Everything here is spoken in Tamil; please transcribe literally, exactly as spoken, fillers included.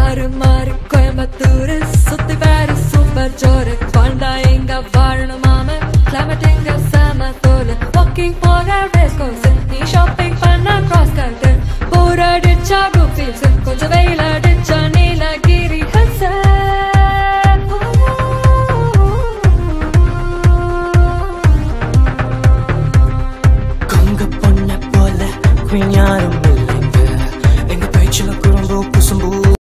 தாறு மாறு கோயம்புத்தூர் சுத்தி வேறு சூப்பர் ஜோரு வாழ்ந்தா எங்க வாழணும் மாம கிளைமேட் எங்க செம தோல் வாக்கிங் போக ரேஸ் கோர்ஸ் நீ ஷாப்பிங் பண்ண கிராஸ் கட்டு போர் அடிச்சா ப்ளூ ஃபீல்ஸ் கொஞ்சம் வெயில் அடிச்சா நீலகிரி ஹில்ஸ் கொங்க பொண்ண போல குஞாரும்